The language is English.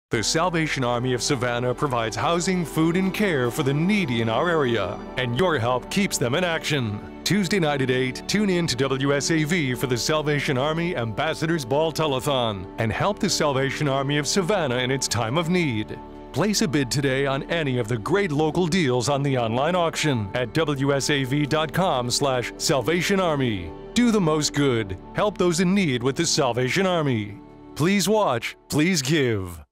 The Salvation Army of Savannah provides housing, food, and care for the needy in our area, and your help keeps them in action. Tuesday night at 8, tune in to WSAV for the Salvation Army Ambassadors Ball Telethon and help the Salvation Army of Savannah in its time of need. Place a bid today on any of the great local deals on the online auction at wsav.com/Salvation Army. Do the most good. Help those in need with the Salvation Army. Please watch, please give.